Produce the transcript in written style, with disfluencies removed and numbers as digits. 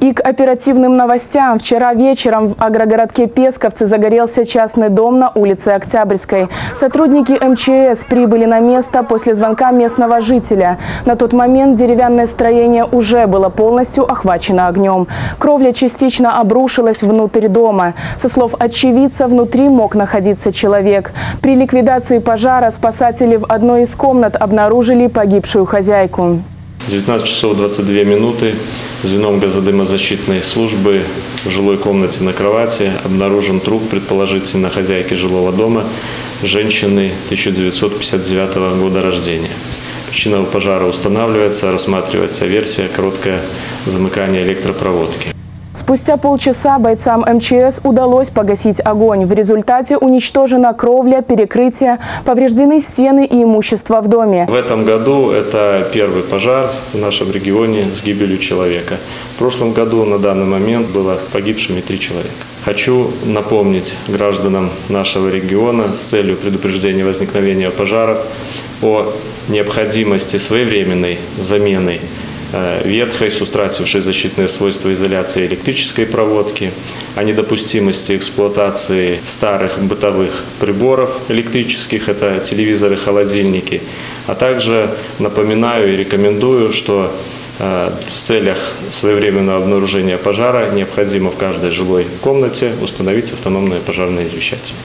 И к оперативным новостям. Вчера вечером в агрогородке Песковцы загорелся частный дом на улице Октябрьской. Сотрудники МЧС прибыли на место после звонка местного жителя. На тот момент деревянное строение уже было полностью охвачено огнем. Кровля частично обрушилась внутрь дома. Со слов очевидца, внутри мог находиться человек. При ликвидации пожара спасатели в одной из комнат обнаружили погибшую хозяйку. 19 часов 22 минуты звеном газодымозащитной службы в жилой комнате на кровати обнаружен труп, предположительно хозяйки жилого дома, женщины 1959 года рождения. Причина пожара устанавливается, рассматривается версия короткое замыкание электропроводки. Спустя полчаса бойцам МЧС удалось погасить огонь. В результате уничтожена кровля, перекрытие, повреждены стены и имущество в доме. В этом году это первый пожар в нашем регионе с гибелью человека. В прошлом году на данный момент было погибшими 3 человека. Хочу напомнить гражданам нашего региона с целью предупреждения возникновения пожаров о необходимости своевременной замены ветхой, с утратившей защитные свойства изоляции электрической проводки, о недопустимости эксплуатации старых бытовых приборов электрических, это телевизоры, холодильники, а также напоминаю и рекомендую, что в целях своевременного обнаружения пожара необходимо в каждой жилой комнате установить автономные пожарные извещатели.